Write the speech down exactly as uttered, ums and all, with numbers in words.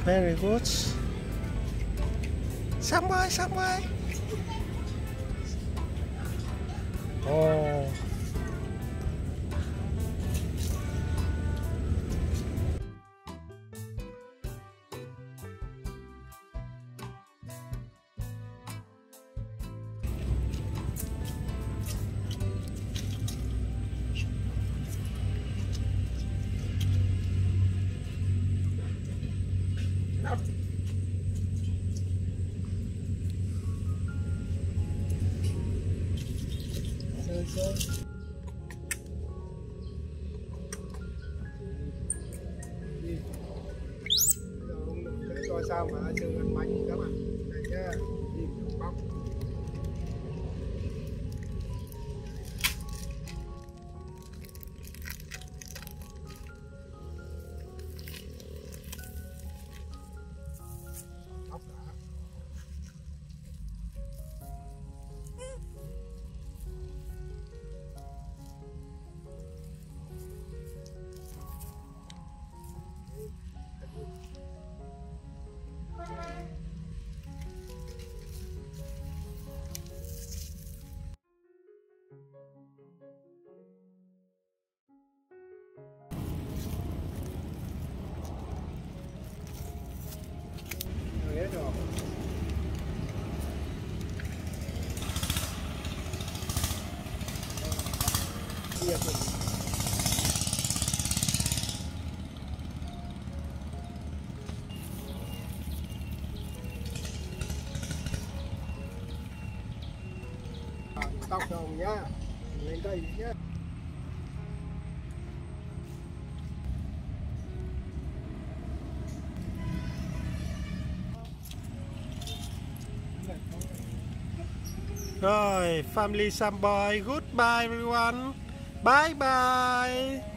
Very good. Sam ơi, Sam ơi. Oh. Chơi chơi. Đi. Bây giờ ông đừng thấy cho sao mà chơi ăn bánh các bạn. Này nhá, đi bóc. Bóc đã. Hết rồi. Điệp rồi. Tóc đồng nhá, lên đây nhá. Rồi, family Sam Boy, goodbye everyone. Bye bye.